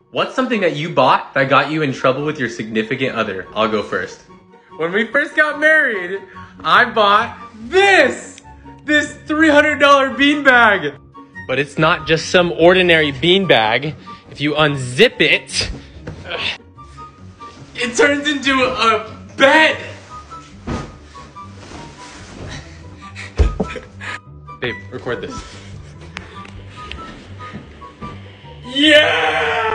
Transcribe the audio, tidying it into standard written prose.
What's something that you bought that got you in trouble with your significant other? I'll go first. When we first got married, I bought this $300 beanbag. But it's not just some ordinary beanbag. If you unzip it, it turns into a bed. Babe, record this. Yeah!